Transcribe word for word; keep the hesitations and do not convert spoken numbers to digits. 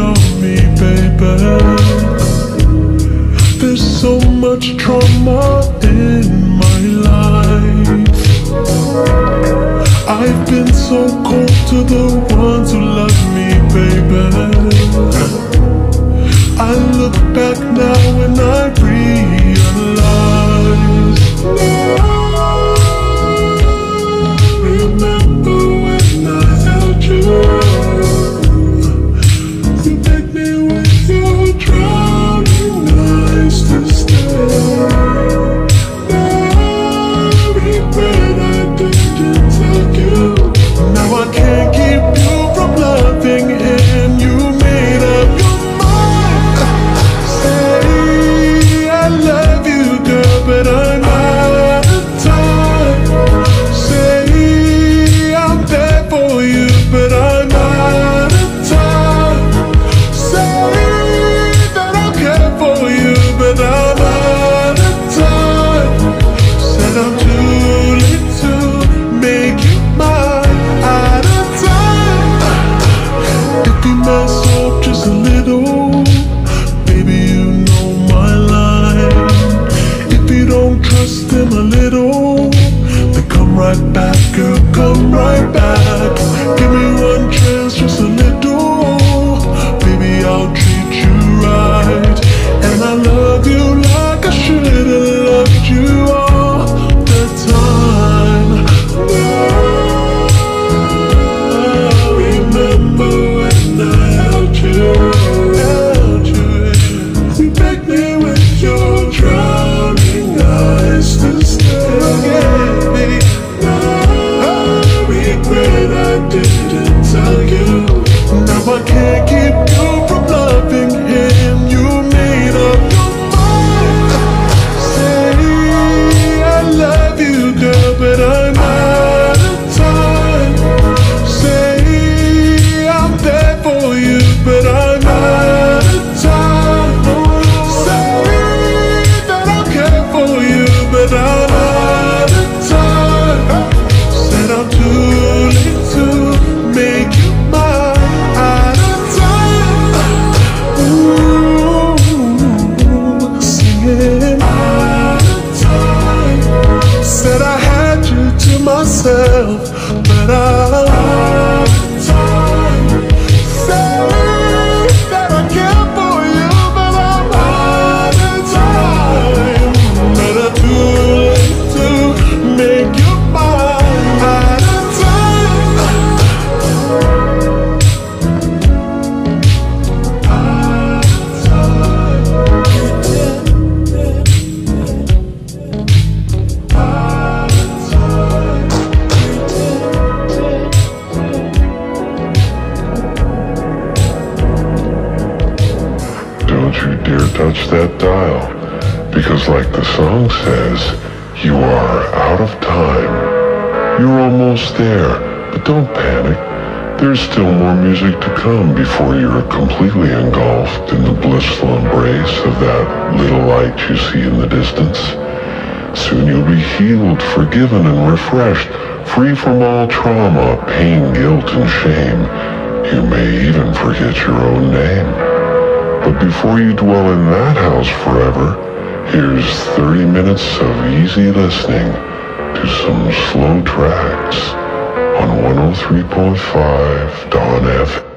on me, baby. There's so much trauma in my life. I've been so cold to the ones who love me, baby. I look back now and I realize. Remember when I held you? You begged me with your drowning eyes to stay. Now I regret I didn't tell you. Now I can't keep you from loving him. You made up your mind. Say I love you, girl, but I'm out of time. Say I'm there for you, but I'm out of time. Say that I'll care for you, but I'm out of time. Said I'm too late to make you mine. Out of time. If you mess up just a little, baby, you know my line. If you don't trust him a little, then come right back, girl, come right back. Give me one chance, just a little. Baby, I'll treat you right. And I love you like I should've loved you all the time. Now, remember when I held you? Held you. You begged me with your drowning eyes to stay. Now I regret I didn't tell you. Now I can't keep you from loving him. You made up your mind. Say I love you, girl, but I'm out of time. Say I'm there for you, but I'm out of time. Say that I'll care for you, but I'm out of time. Said I'm too late to make you mine. Out of time. Ooh, singing out of time. Said I had you to myself, but I'm out of time. Say that I care for you, but I'm out of time. But I'm too late to make you mine. Out of time. Out of time. Out of time. Don't you dare touch that dial, because like the song says, you are out of time. You're almost there, but don't panic. There's still more music to come before you're completely engulfed in the blissful embrace of that little light you see in the distance. Soon you'll be healed, forgiven, and refreshed, free from all trauma, pain, guilt, and shame. You may even forget your own name. But before you dwell in that house forever, here's thirty minutes of easy listening to some slow tracks on one oh three point five Dawn F M.